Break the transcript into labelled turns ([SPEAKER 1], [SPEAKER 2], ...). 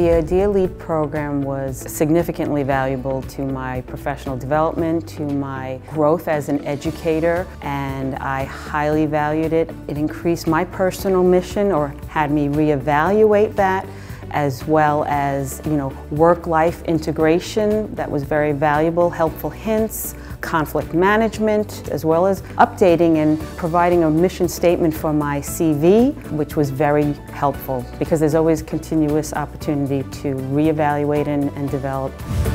[SPEAKER 1] The ADEA LEADE program was significantly valuable to my professional development, to my growth as an educator, and I highly valued it. It increased my personal mission, or had me reevaluate that, as well as, work-life integration. That was very valuable, helpful hints, conflict management, as well as updating and providing a mission statement for my CV, which was very helpful because there's always continuous opportunity to reevaluate and develop.